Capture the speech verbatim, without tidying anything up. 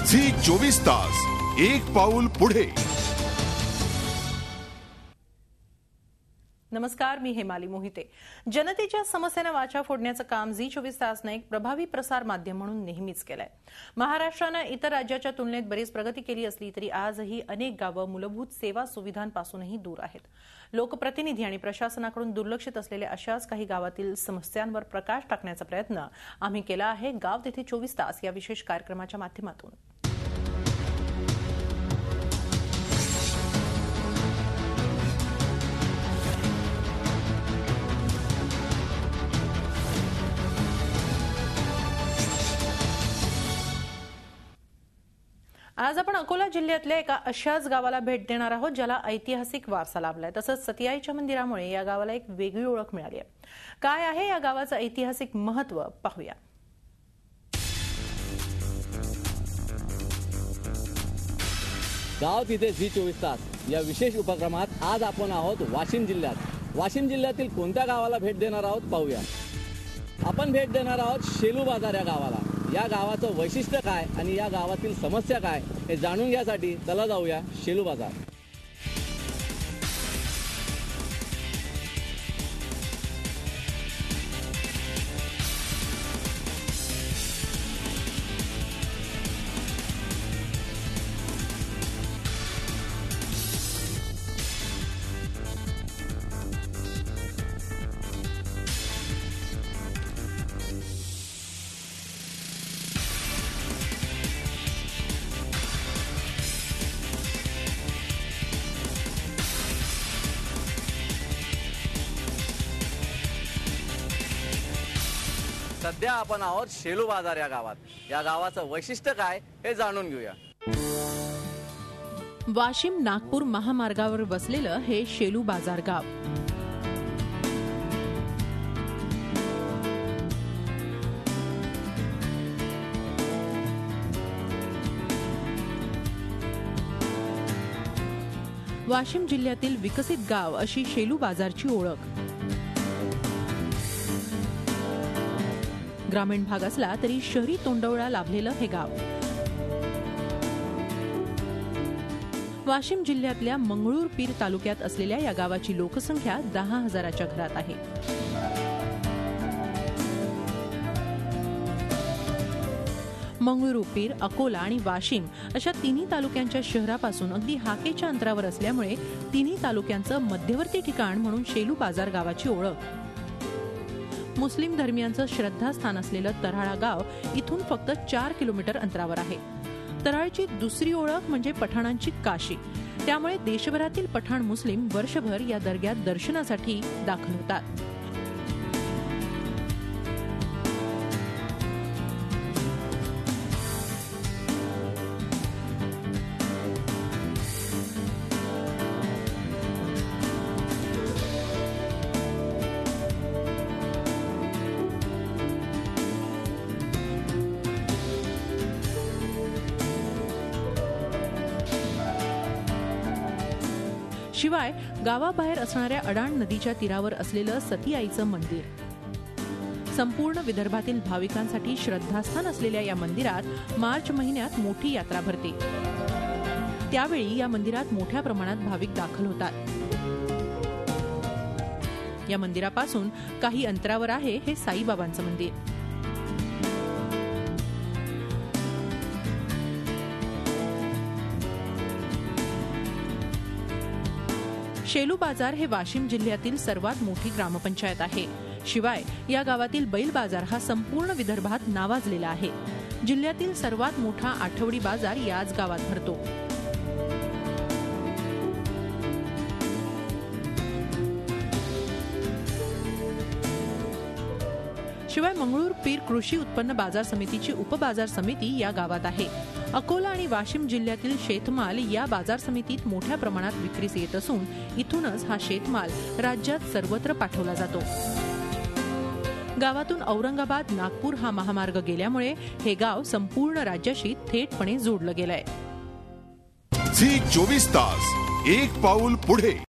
Zee चोवीस तास एक पाऊल पुढे। नमस्कार, मी हेमाली मोहिते। जनतेच्या समस्यांना वाचा फोडण्याचं काम झी चोवीस तासने एक प्रभावी प्रसार माध्यम म्हणून नेहमीच केलंय। महाराष्ट्राने इतर राज्याच्या तुलनेत बरीच प्रगती केली असली तरी आजही अनेक गावं मूलभूत सेवा सुविधांपासूनही दूर आहेत। लोकप्रतिनिधी आणि प्रशासनाकडून दुर्लक्षित असलेल्या अशाच काही गावातील समस्यांवर प्रकाश टाकण्याचा प्रयत्न आम्ही केला आहे गाव तिथे चोवीस तास या विशेष कार्यक्रमाच्या माध्यमातून। आज आपण अकोला जिल्ह्यातल्या एका अशाच गावाला भेट देणार आहोत ज्याला ऐतिहासिक वारसा लाभलाय। तसंच सतीआईच्या मंदिरामुळे या गावाला एक वेगळी ओळख मिळाली आहे। काय आहे या गावाचं ऐतिहासिक महत्त्व पाहूया। गाव तिथे झी चोवीस तास या विशेष उपक्रमात आज आपण आहोत वाशिम जिल्ह्यात। वाशिम जिल्ह्यातील कोणत्या गावाला भेट देणार आहोत पाहूया। आपण भेट देणार आहोत शेलू बाजार या गावाला। या गावाचं वैशिष्ट्य काय आणि या गावातील समस्या काय हे जाणून घ्यासाठी चला जाऊया शेलू बाजार। सध्या आपण आहोत शेलू बाजार या गावात। या गावाचं वैशिष्ट्य काय हे जाणून घेऊया। वाशिम नागपूर महामार्गावर बसलेलं हे शेलू बाजार गाव। वाशिम जिल्ह्यातील विकसित गाव अशी शेलू बाजारची ओळख। ग्रामीण भाग असला तरी शहरी तोंडवळा लाभलेलं हे गाव। वाशिम जिल्ह्यातल्या मंगळूरपीर तालुक्यात असलेल्या या गावाची लोकसंख्या दहा हजाराच्या घरात आहे। मंगळूरपीर, अकोला आणि वाशिम अशा तिन्ही तालुक्यांच्या शहरापासून अगदी हाकेच्या अंतरावर असल्यामुळे तिन्ही तालुक्यांचं मध्यवर्ती ठिकाण म्हणून शेलू बाजार गावाची ओळख। मुस्लिम धर्मियांचं श्रद्धास्थान असलेलं तराळा गाव इथून फक्त चार किलोमीटर अंतरावर आहे। तराळची दुसरी ओळख म्हणजे पठाणांची काशी, त्यामुळे देशभरातील पठाण मुस्लिम वर्षभर या दर्ग्यात दर्शनासाठी दाखल होतात। शिवाय गावाबाहेर असणाऱ्या अडाण नदीच्या तीरावर असलेलं सतीआईचं मंदिर। संपूर्ण विदर्भातील भाविकांसाठी श्रद्धास्थान असलेल्या या मंदिरात मार्च महिन्यात मोठी यात्रा भरते। त्यावेळी या मंदिरात मोठ्या प्रमाणात भाविक दाखल होतात। या मंदिरापासून काही अंतरावर आहे हे साईबाबांचं मंदिर। शेलू बाजार हे वाशिम जिल्ह्यातील सर्वात मोठी ग्रामपंचायत आहे। शिवाय या गावातील बैल बाजार हा संपूर्ण विदर्भात नावाजलेला आहे। जिल्ह्यातील सर्वात मोठा आठवडी बाजार याच गावात भरतो। शिवाय मंगळूरपीर कृषी उत्पन्न बाजार समितीची उपबाजार समिती या गावात आहे। अकोला आणि वाशिम जिल्ह्यातील शेतमाल या बाजार समितीत मोठ्या प्रमाणात विक्रीस येत असून इथूनच हा शेतमाल राज्यात सर्वत्र पाठवला जातो। गावातून औरंगाबाद नागपूर हा महामार्ग गेल्यामुळे हे गाव संपूर्ण राज्याशी थेटपणे जोडलं गेलंय। झी चोवीस तास एक पाऊल पुढे।